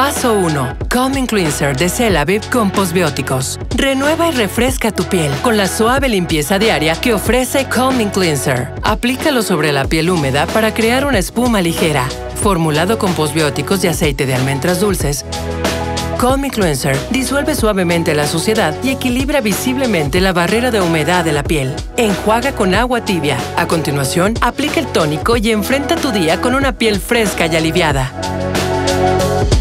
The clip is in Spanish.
Paso 1. Calming Cleanser de Celavive con postbióticos. Renueva y refresca tu piel con la suave limpieza diaria que ofrece Calming Cleanser. Aplícalo sobre la piel húmeda para crear una espuma ligera. Formulado con postbióticos y aceite de almendras dulces, Calming Cleanser disuelve suavemente la suciedad y equilibra visiblemente la barrera de humedad de la piel. Enjuaga con agua tibia. A continuación, aplica el tónico y enfrenta tu día con una piel fresca y aliviada.